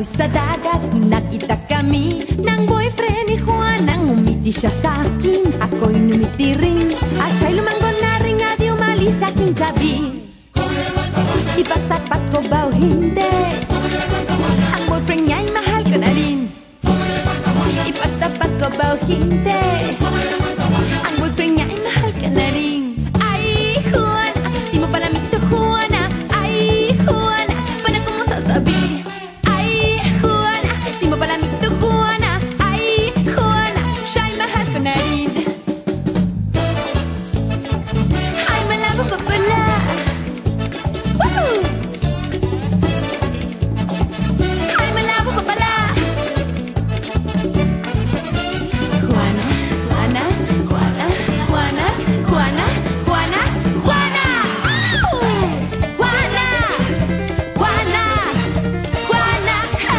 Ako'y sa dagat, nakita kami ng boyfriend ni Juan. Nang umiti siya sa akin, ako'y numiti rin. At siya'y lumanggon na rin at di umalis sa aking tabi. Ipagtapat ko ba o hindi? Ang boyfriend niya'y mahal ko na rin. Ipagtapat ko ba o hindi? Ang boyfriend niya'y mahal ka na rin. Ay, Juan, di mo pala mito, Juan. Ay, Juan, paano ko mo sasabi? Ay, Juan, di mo pala mito, Juan. Ay, Juan, siya'y mahal ko na rin. Ay, malabo pa pala. Woo! Ay, malabo pa pala. Juana, Juana, Juana, Juana, Juana, Juana, Juana. Ow! Juana, Juana, Juana.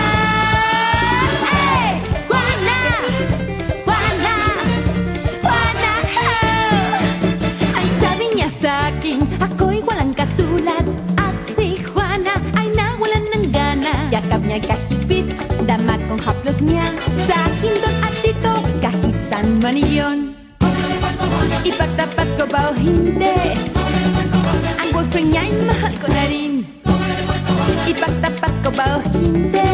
Hey! Juana, Juana, Juana. Ay, sabi niya sa akin, ako'y walang katulad. At si Juana ay nawalan ng gana. Yakap niya'y kahigpit, damat kong haplos niya. Sa akin doon at dito, kahit saan man iyon. Ipagtapat ko ba o hindi? Ang boyfriend niya'y mahal ko na rin. Ipagtapat ko ba o hindi?